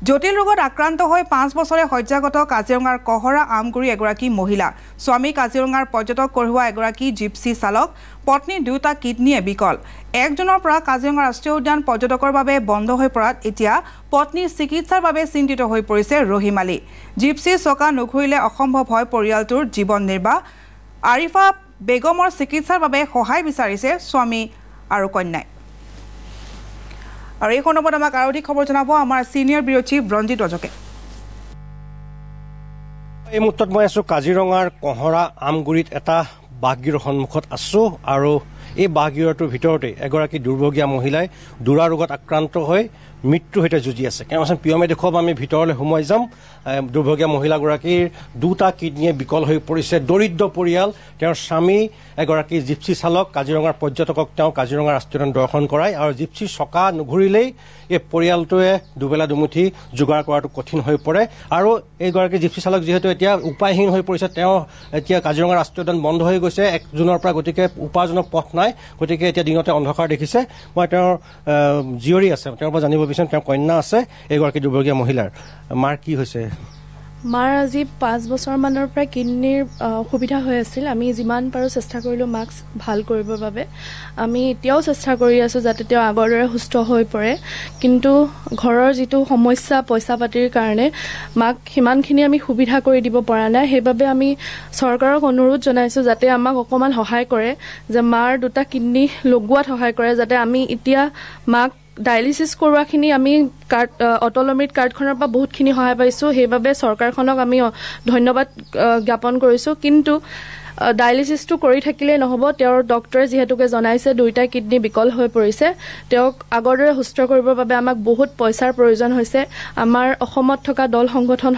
জটিল ৰোগত আক্ৰান্ত হৈ 5 বছৰে হজ্জাগত কাজিৰঙাৰ কহৰা আমগুৰি এগৰাকী মহিলা স্বামী কাজিৰঙাৰ পৰ্যটক কঢ়ুৱা এগৰাকী জিপসি চালক পত্নী দুটা কিডনীয়ে বিকল 1 জুনৰ পৰা কাজিৰঙা ৰাষ্ট্ৰীয় উদ্যান পৰ্যটকৰ বাবে বন্ধ হৈ পৰাত এতিয়া পত্নীৰ চিকিৎসাৰ বাবে চিন্তিত হৈ পৰিছে ৰহিম আলী জিপসি চকা নুঘুৰিলে অসম্ভৱ হয় পৰিয়ালটোৰ জীৱন নিৰ্বাহ আৰিফা বেগমৰ চিকিৎসাৰ বাবে সহায় বিচাৰিছে স্বামী আৰু কন্যাই আৰু এই খণ্ডত আমাক আৰু অধিক খবৰ জনাব আমাৰ সিনিয়ৰ ব্যুৰো চিফ ৰঞ্জিত ৰজকে এই মুহূৰ্তত মই আছো কাজিৰঙাৰ কহৰা আমগুৰিত এটা বাঘগিৰৰ সন্মুখত আছো আৰু এই বাঘগিৰটোৰ ভিতৰতে এগৰাকী দুৰ্ভগীয়া মহিলাই দুৰা ৰোগত আক্ৰান্ত হৈ মৃত্যুৰ সৈতে যুঁজি আছে কেনেকৈ পিয়মে দেখুৱাব আমি ভিতৰলৈ সোমাই যাম দুৰ্ভগীয়া মহিলাগৰাকীৰ দুটা কিডনীয়ে বিকল হৈ পৰিছে দৰিদ্ৰ পৰিয়াল তেওঁৰ স্বামী এগৰাকী জিপসি চালক কাজিৰঙাৰ পৰ্যটকক তেওঁ কাজিৰঙা ৰাষ্ট্ৰীয় উদ্যান দৰ্শন কৰায় আৰু জিপসি চকা নুঘুৰিলেই এই পৰিয়ালটোৱে দুবেলা দুমুঠি যোগাৰ কৰাটো কঠিন হৈ পৰে আৰু এইগৰাকী জিপসি চালক যিহেতু এতিয়া উপায়হীন হৈ পৰিছে তেওঁ এতিয়া কাজিৰঙা ৰাষ্ট্ৰীয় উদ্যান বন্ধ হৈ গৈছে 1 জুনৰ পৰা গতিকে উপাৰ্জনৰ পথ নাই গতিকে এতিয়া দিনতে অন্ধকাৰ দেখিছে মই তেওঁৰ জীয়ৰী আছে তেওঁৰ পৰা জানিব বিচাৰিম তেওঁৰ কন্যা আছে এইগৰাকী দুৰ্ভগীয়া মহিলাৰ মাৰ কি হৈছে মাৰ আজি 5 বছৰ মানৰ পৰা কিডনীৰ সুবিধা হৈ আছিল আমি যিমান পাৰো চেষ্টা কৰিলো মাক ভাল কৰিবৰ বাবে আমি এতিয়াও চেষ্টা কৰি আছো যাতে তেওঁ আগৰ দৰে সুস্থ হৈ পৰে কিন্তু ঘৰৰ যিটো সমস্যা পইচা পাতিৰ কাৰণে মাক হিমানখিনি আমি সুবিধা কৰি দিব পৰা নাই সেইবাবে আমি চৰকাৰক অনুৰোধ জনাইছো যাতে আমাক অকমান সহায় কৰে যে মাৰ দুটা কিডনী লগোৱাত সহায় কৰে যাতে আমি এতিয়া মাক ডায়ালিসিস কৰোৱাখিনি আমি কাৰ্ড অটল অমৃত কাৰ্ডখনৰ পৰা বহুতখিনি সহায় পাইছো সেইবাবে চৰকাৰখনক আমি ধন্যবাদ জ্ঞাপন কৰিছো কিন্তু ডায়ালিসিসটো কৰি থাকিলে নহব তেওঁৰ ডক্টৰে যেহেতুকে জনাইছে দুইটা কিডনী বিকল হৈ পৰিছে তেওঁক আগৰ দৰে সুস্থ কৰিবৰ বাবে আমাক বহুত পইচাৰ প্ৰয়োজন হৈছে আমাৰ অসমত থকা দল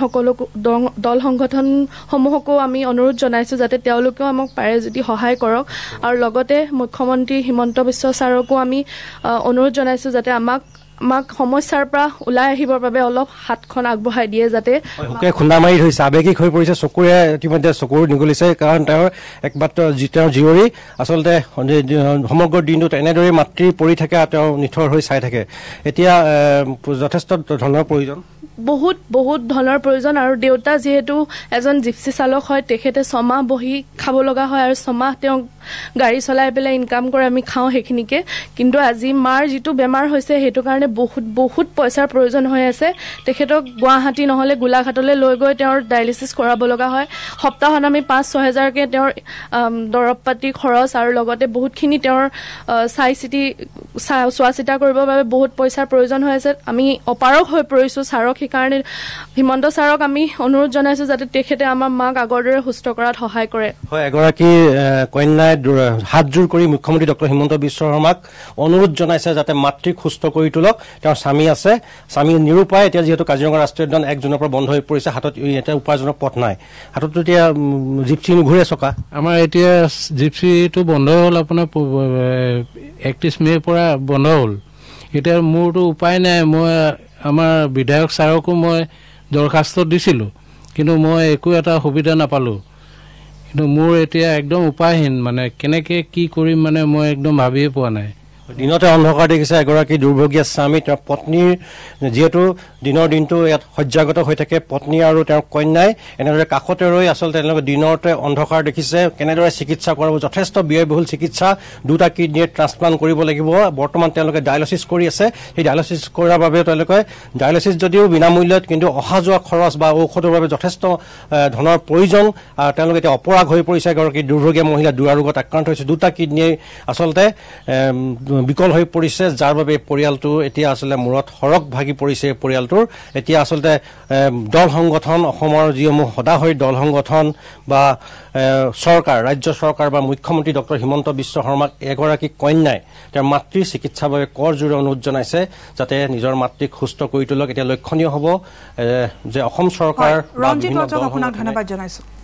সংগঠনসমূহকো আমি অনুৰোধ জনাইছো যাতে তেওঁলোকেও আমাক পাৰে যদি সহায় কৰক আৰু লগতে মুখ্যমন্ত্ৰী হিমন্ত বিশ্ব ছাৰকো আমি অনুৰোধ জনাইছো যাতে আমাক সমস্যাৰ পৰা ওলাই আহিবৰ বাবে অলপ হাতখন আগবঢ়াই দিয়ে যাতে ওকে খুন্দা মাৰি ধৰিছে আবেগিক হৈ পৰিছে চকুৰে ইতিমধ্যে চকুৰ নিগলিছে কাৰণ তেওঁৰ একমাত্ৰ তেওঁৰ জীয়ৰী আচলতে সমগ্ৰ দিনটোত এনেদৰে মাতৃ পৰি থাকে তেওঁ নিথৰ হৈ চাই থাকে এতিয়া যথেষ্ট ধনৰ প্ৰয়োজন বহুত ধনৰ প্ৰয়োজন আৰু দেউতা যেহেতু এজন জিপসি চালক হয় তেখেতে 6 মাহ বহি খাব লগা হয় আৰু 6 মাহ তেওঁ গাড়ী চলাই পেলাই ইনকাম কৰে আমি খাওঁ সেইখিনিকে কিন্তু আজি মাৰ যিটো বেমাৰ হৈছে সেইটো কাৰণে বহুত পইচাৰ প্ৰয়োজন হৈ আছে তেখেতক গুৱাহাটী নহলে গোলাঘাটলৈ লৈ গৈ তেওঁৰ ডায়ালিসিস কৰাব লগা হয় সপ্তাহত আমি 5-6 হাজাৰকে তেওঁৰ দৰৱ পাতি খৰচ আৰু লগতে বহুতখিনি তেওঁৰ চোৱা চিতা কৰিবৰ বাবে বহুত পইচাৰ প্ৰয়োজন হৈ আছে আমি অপাৰক হৈ পৰিছো ছাৰক সেইকাৰণে হিমন্ত ছাৰক আমি অনুৰোধ জনাইছো যাতে তেখেতে আমাৰ মাক আগৰ দৰে সুস্থ কৰাত সহায় কৰে হয় এগৰাকী কন্যাই হাতজোৰ কৰি মুখ্যমন্ত্ৰী ডক্টৰ হিমন্ত বিশ্ব শৰ্মাক অনুৰোধ জনাইছে যাতে মাতৃক সুস্থ কৰি তোলক তেওঁৰ স্বামী আছে স্বামী নিৰুপায় এতিয়া যেহেতু কাজিৰঙা ৰাষ্ট্ৰীয় উদ্যান 1 জুনৰ পৰা বন্ধ হৈ পৰিছে হাতত এটা উপাৰ্জনৰ পথ নাই হাতত এতিয়া জিপসি ঘূৰে চকা আমাৰ এতিয়া জিপসিটো বন্ধ হ'ল আপোনাৰ 31 মে'ৰ পৰা বন্ধ হ'ল এতিয়া মোৰতো উপায় নাই মই আমাৰ বিধায়ক ছাৰকো মই দৰখাস্ত দিছিলোঁ কিন্তু মই একো এটা সুবিধা নাপালোঁ কিন্তু মোৰ এতিয়া একদম উপায়হীন মানে কেনেকৈ কি কৰিম মানে মই একদম ভাবিয়ে পোৱা নাই দিনতে অন্ধকাৰ দেখিছে এগৰাকী দুৰ্ভগীয়া স্বামী তেওঁৰ পত্নীৰ যিহেতু দিনৰ দিনটো ইয়াত হজ্জাগত হৈ থাকে পত্নী আৰু তেওঁৰ কন্যাই এনেদৰে কাষতে ৰৈ আচলতে তেওঁলোকে দিনতে অন্ধকাৰ দেখিছে কেনেদৰে চিকিৎসা কৰাব যথেষ্ট ব্যয়বহুল চিকিৎসা দুটা কিডনীৰ ট্ৰান্সপ্লান্ট কৰিব লাগিব বৰ্তমান তেওঁলোকে ডায়ালিসিস কৰি আছে সেই ডায়ালিসিস কৰাৰ বাবে তেওঁলোকে ডায়ালিসিস যদিও বিনামূল্যত কিন্তু অহা যোৱা খৰচ বা ঔষধৰ বাবে যথেষ্ট ধনৰ প্ৰয়োজন আৰু তেওঁলোকে এতিয়া অপৰাগ হৈ পৰিছে এগৰাকী দুৰ্ভগীয়া মহিলা দুৰা ৰোগত আক্ৰান্ত হৈছে দুটা কিডনী আচলতে বিকল হৈ পৰিছে যাৰ বাবে পৰিয়ালটো এতিয়া আসলে মূৰত হৰক ভাগি পৰিছে পৰিয়ালটোৰ এতিয়া আসলতে দল সংগঠন অসমৰ যিসমূহ সদাহৰি দল সংগঠন বা সৰকাৰ ৰাজ্য সৰকাৰ বা মুখ্যমন্ত্ৰী ডক্টৰ হিমন্ত বিশ্ব শৰ্মাক এগৰাকী কন্যাই তেওঁৰ মাতৃৰ চিকিৎসাৰ বাবে কৰজোৰে অনুৰোধ জনাইছে যাতে নিজৰ মাতৃক সুস্থ কৰি তোলক এতিয়া লক্ষণীয় হ'ব যে অসম চৰকাৰ ৰঞ্জিত আপোনাক ধন্যবাদ জনাইছো